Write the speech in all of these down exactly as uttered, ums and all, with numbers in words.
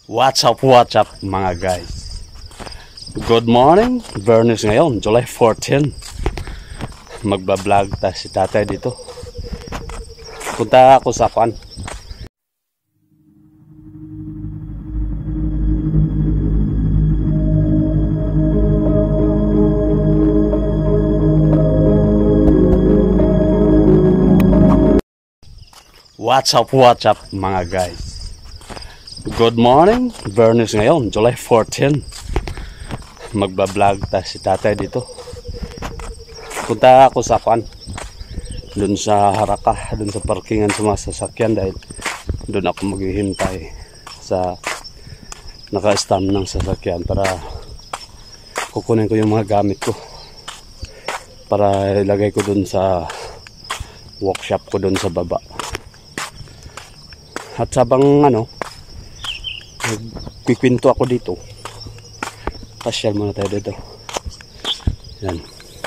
What's up, what's up mga guys? Good morning, Bernice ngayon, July fourteen. Magbablog ta si tatay dito. Punta ako sa kwan. What's up, what's up mga guys? Good morning, Bernice ngayon, July fourteen. Magbablog ta si tatay dito. Punta ako sa kwan. Doon sa Haraka, doon sa parkingan sa mga sasakyan dahil doon ako maghihintay sa naka-stand ng sasakyan para kukunin ko yung mga gamit ko para ilagay ko doon sa workshop ko doon sa baba. At sabang ano, kikwinto ako dito, pasyal muna tayo dito. Yan.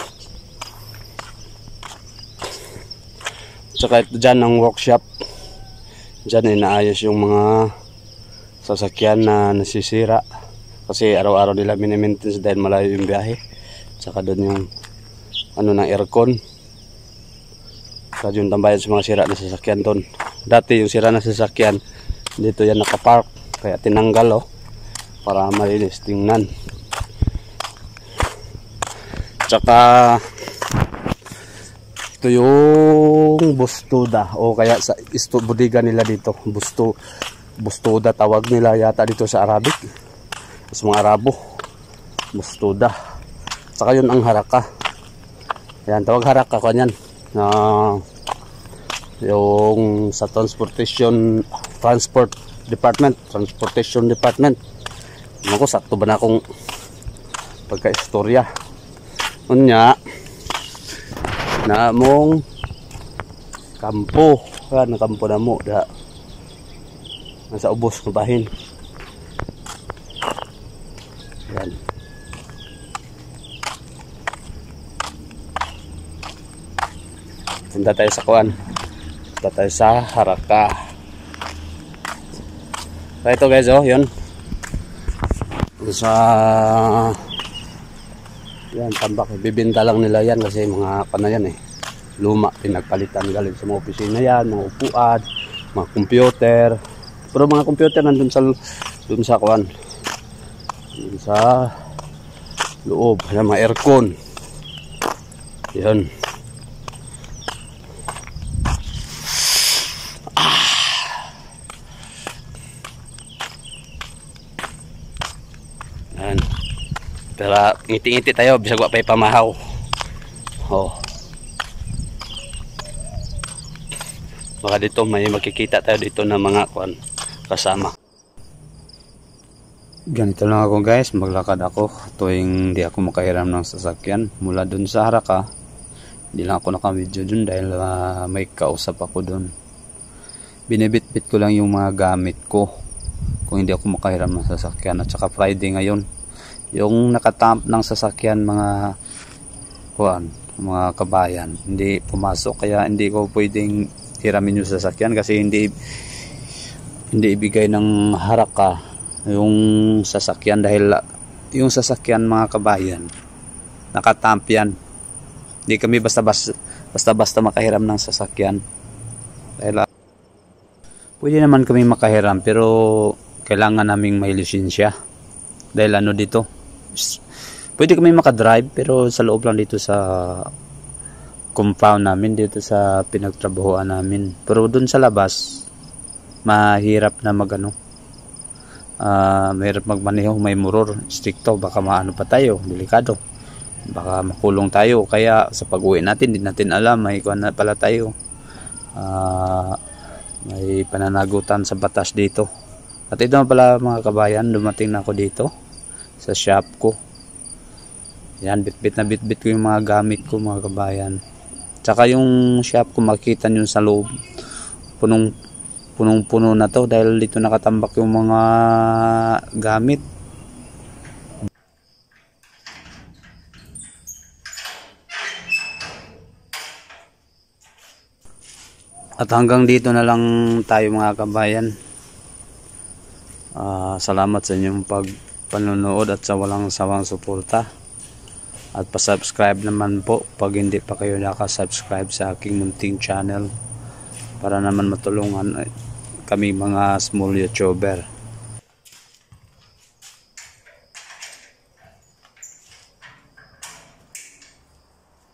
Tsaka ito dyan ang workshop. Dyan inaayos yung mga sasakyan na nasisira kasi araw-araw nila mini-maintenance dahil malayo yung biyahe. Tsaka doon yung ano ng aircon, tsaka yung tambayan sa mga sira na sasakyan doon. Dati yung sira na sasakyan dito yan nakapark, kaya tinanggal oh para malinis tingnan. Tsaka ito yung bustuda o kaya sa isto bodega nila dito, busto bustuda tawag nila yata dito sa Arabic, sa mga Arabo, bustuda. Tsaka yun ang Haraka, yan tawag Haraka kanyan na uh, yung sa transportation transport department transportation department. Ako sakto ba na akong pagka-istorya unya na mong kampo kan kampo na mo da nasa ubos ng bahin. Yan. Punta tayo sa kuan, punta tayo sa Haraka. So ito guys, oh yun sa yan tambak, bibinta lang nila yan kasi mga kana yan eh, luma, pinagpalitan galing sa mga opisina yan, mga upuan, mga computer. Pero mga computer nandun sa dun sa kuan, dun sa loob, yan mga aircon. Yan. Yan. Pero ngiti-ngiti tayo bisag wa pay pamahaw. Oh. Baka dito may makikita tayo dito na mga kwan kasama. Ganito lang ako guys, maglakad ako tuwing di ako makahiram ng sasakyan mula dun sa Haraka. Hindi lang ako naka-video dun dahil uh, may kausap ako dun. Binibit-bit ko lang yung mga gamit ko kung hindi ako makahiram ng sasakyan. At saka Friday ngayon, yung nakatamp ng sasakyan mga kuan, mga kabayan hindi pumasok, kaya hindi ko pwedeng hiramin yung sasakyan kasi hindi hindi ibigay ng Haraka yung sasakyan dahil yung sasakyan mga kabayan nakatamp yan. Hindi kami basta-basta basta-basta makahiram ng sasakyan dahil pwede naman kami makahiram pero kailangan naming may lisensya dahil ano dito, pwede kami makadrive pero sa loob lang dito sa compound namin, dito sa pinagtrabahoan namin. Pero dun sa labas mahirap na magano, uh, mahirap magmaneho, may muror, stricto, baka maano pa tayo, delikado, baka makulong tayo. Kaya sa pag-uwi natin hindi natin alam, may kuan na pala tayo, uh, may pananagutan sa batas dito. At ito na pala mga kabayan, dumating na ako dito sa shop ko. Yan, bitbit na bitbit ko yung mga gamit ko mga kabayan. Tsaka yung shop ko makikita nyo sa loob, punong punong puno na to dahil dito nakatambak yung mga gamit. At hanggang dito na lang tayo mga kabayan. Uh, salamat sa inyong pagpanonood at sa walang sawang suporta. At pa-subscribe naman po pag hindi pa kayo nakasubscribe sa aking munting channel, para naman matulungan kami mga small YouTuber.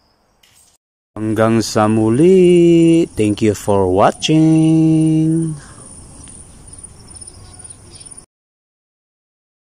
Hanggang sa muli, thank you for watching.